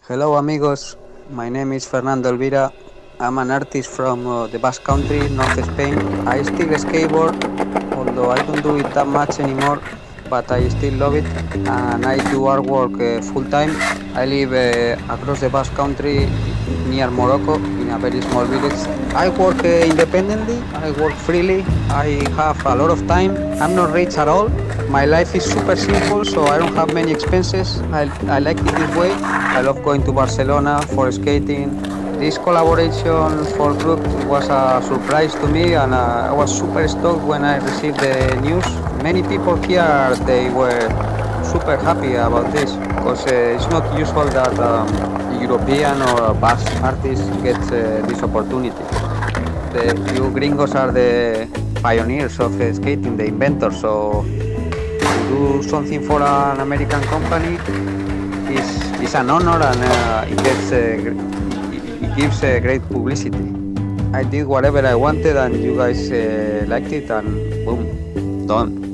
Hello, amigos. My name is Fernando Elvira. I'm an artist from the Basque Country, North Spain. I still skateboard, although I don't do it that much anymore, but I still love it. And I do artwork full time. I live across the Basque Country near Morocco in a very small village. I work independently, I work freely, I have a lot of time. I'm not rich at all. My life is super simple, so I don't have many expenses. I like it this way. I love going to Barcelona for skating. This collaboration for group was a surprise to me, and I was super stoked when I received the news. Many people here they were super happy about this because it's not usual that European or Basque artists get this opportunity. You gringos are the pioneers of skating, the inventors. So to do something for an American company is an honor, and it gives great publicity. I did whatever I wanted, and you guys liked it, and boom, done.